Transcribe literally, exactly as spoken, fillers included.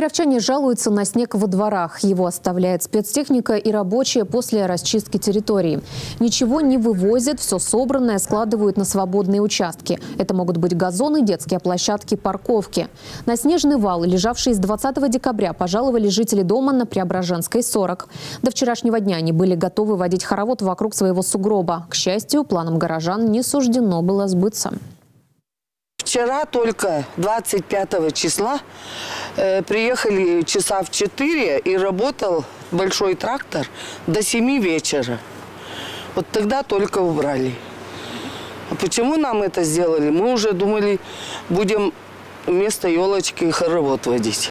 Кировчане жалуются на снег во дворах. Его оставляет спецтехника и рабочие после расчистки территории. Ничего не вывозят, все собранное складывают на свободные участки. Это могут быть газоны, детские площадки, парковки. На снежный вал, лежавший с двадцатого декабря, пожаловали жители дома на Преображенской, сорок. До вчерашнего дня они были готовы водить хоровод вокруг своего сугроба. К счастью, планам горожан не суждено было сбыться. Вчера только двадцать пятого числа э, приехали часа в четыре и работал большой трактор до семи вечера. Вот тогда только убрали. А почему нам это сделали? Мы уже думали, будем вместо елочки хоровод водить.